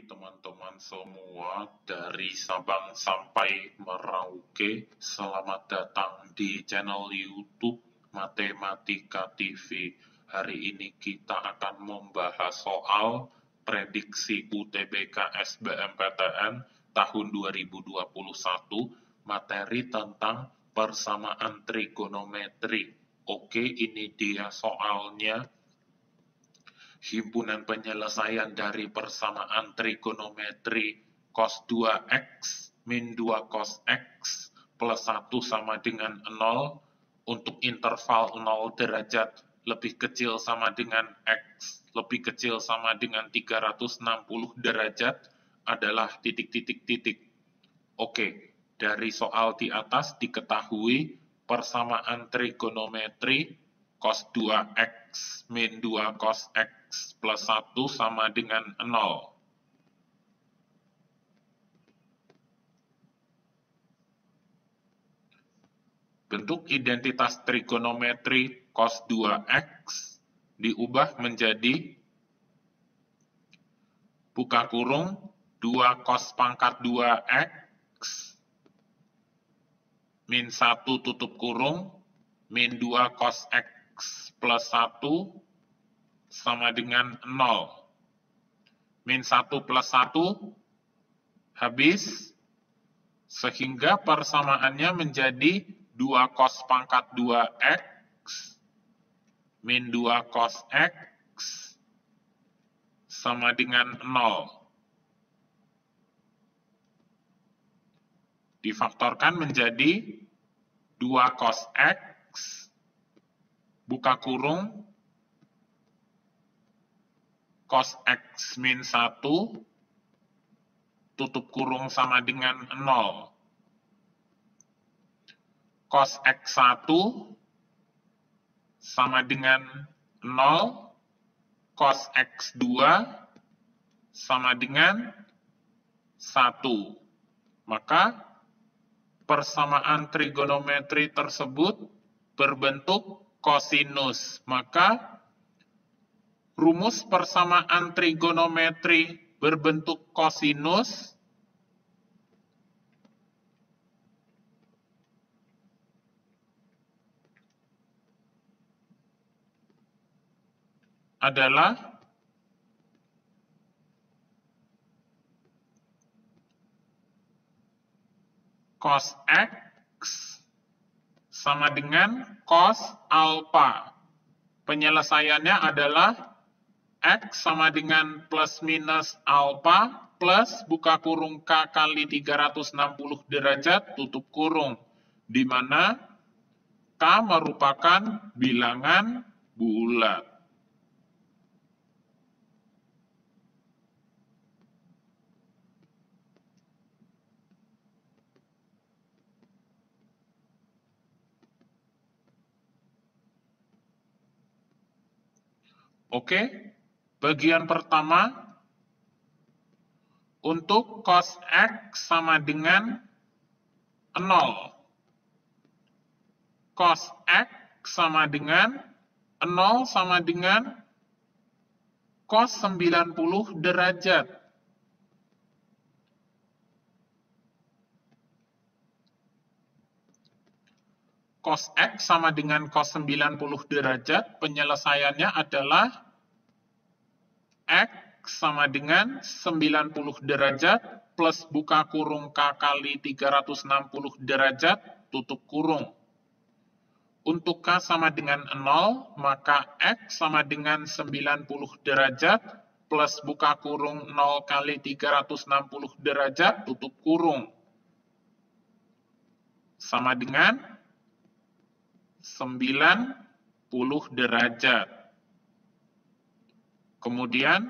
teman-teman semua dari Sabang sampai Merauke. Selamat datang di channel YouTube Matematika TV. Hari ini kita akan membahas soal prediksi UTBK SBMPTN tahun 2021, materi tentang persamaan trigonometri. Oke, ini dia soalnya. Himpunan penyelesaian dari persamaan trigonometri cos 2x min 2 cos x plus 1 sama dengan 0 untuk interval 0 derajat lebih kecil sama dengan x lebih kecil sama dengan 360 derajat adalah titik-titik-titik. Oke, dari soal di atas diketahui persamaan trigonometri cos 2x min 2 cos x plus 1 sama dengan 0. Bentuk identitas trigonometri cos 2x diubah menjadi buka kurung 2 cos pangkat 2x min 1 tutup kurung min 2 cos x plus 1 sama dengan 0. Min 1 plus 1 habis, sehingga persamaannya menjadi 2 cos pangkat 2x min 2 cos x sama dengan 0. Difaktorkan menjadi 2 cos x buka kurung cos x min 1 tutup kurung sama dengan 0. Cos x1 sama dengan 0. Cos x2 sama dengan 1. Maka persamaan trigonometri tersebut berbentuk kosinus. Maka rumus persamaan trigonometri berbentuk kosinus adalah cos x sama dengan cos alpha. Penyelesaiannya adalah x sama dengan plus minus alpha plus buka kurung k kali 360 derajat tutup kurung, di mana k merupakan bilangan bulat. Oke, bagian pertama, untuk cos x sama dengan 0. Cos x sama dengan 0 sama dengan cos 90 derajat. Cos x sama dengan cos 90 derajat, penyelesaiannya adalah x sama dengan 90 derajat plus buka kurung k kali 360 derajat tutup kurung. Untuk k sama dengan 0, maka x sama dengan 90 derajat plus buka kurung 0 kali 360 derajat tutup kurung. Sama dengan 90 derajat. Kemudian,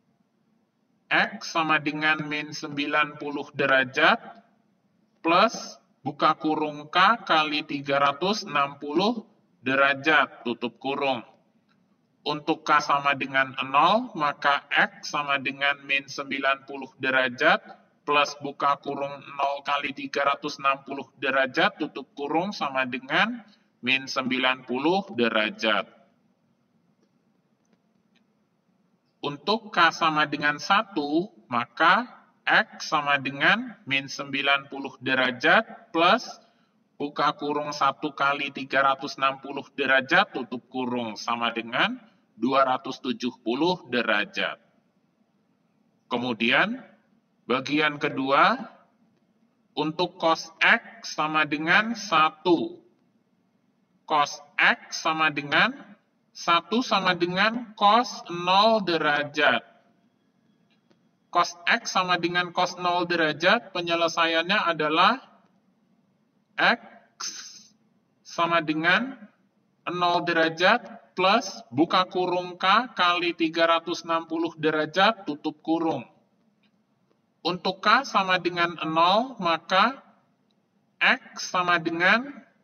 x sama dengan min 90 derajat plus buka kurung k kali 360 derajat tutup kurung. Untuk k sama dengan 0, maka x sama dengan min 90 derajat plus buka kurung 0 kali 360 derajat tutup kurung sama dengan min 90 derajat. Untuk k sama dengan 1, maka X sama dengan min 90 derajat plus buka kurung 1 kali 360 derajat tutup kurung sama dengan 270 derajat. Kemudian, bagian kedua, untuk cos X sama dengan 1. Cos X sama dengan 1 sama dengan cos 0 derajat. Cos X sama dengan cos 0 derajat, penyelesaiannya adalah X sama dengan 0 derajat plus buka kurung K kali 360 derajat tutup kurung. Untuk K sama dengan 0, maka X sama dengan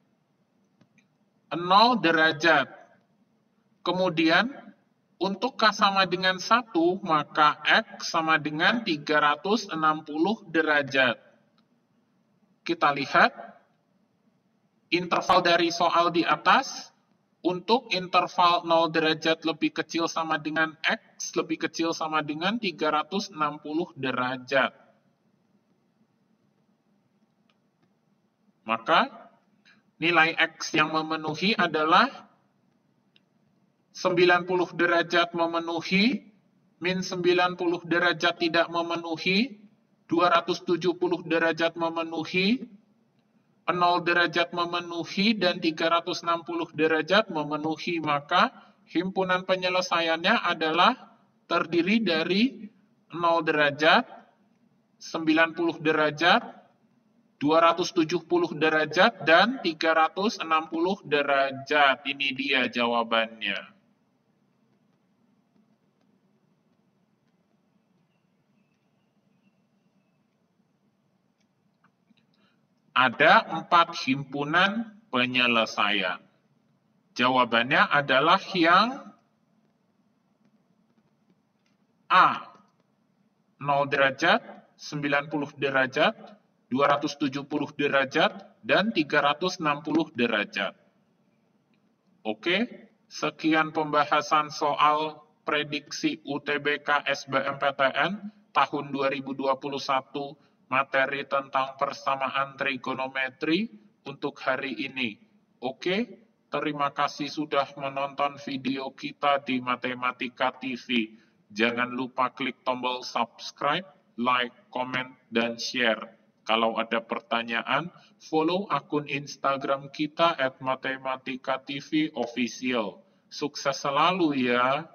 0 derajat. Kemudian, untuk K sama dengan 1, maka X sama dengan 360 derajat. Kita lihat interval dari soal di atas. Untuk interval 0 derajat lebih kecil sama dengan X, lebih kecil sama dengan 360 derajat. Maka, nilai X yang memenuhi adalah 90 derajat memenuhi, min 90 derajat tidak memenuhi, 270 derajat memenuhi, 0 derajat memenuhi, dan 360 derajat memenuhi. Maka himpunan penyelesaiannya adalah terdiri dari 0 derajat, 90 derajat, 270 derajat, dan 360 derajat. Ini dia jawabannya. Ada 4 himpunan penyelesaian. Jawabannya adalah yang A. 0 derajat, 90 derajat, 270 derajat, dan 360 derajat. Oke, sekian pembahasan soal prediksi UTBK SBMPTN tahun 2021 materi tentang persamaan trigonometri untuk hari ini. Oke, terima kasih sudah menonton video kita di Matematika TV. Jangan lupa klik tombol subscribe, like, komen, dan share. Kalau ada pertanyaan, follow akun Instagram kita @matematikatv official. Sukses selalu ya!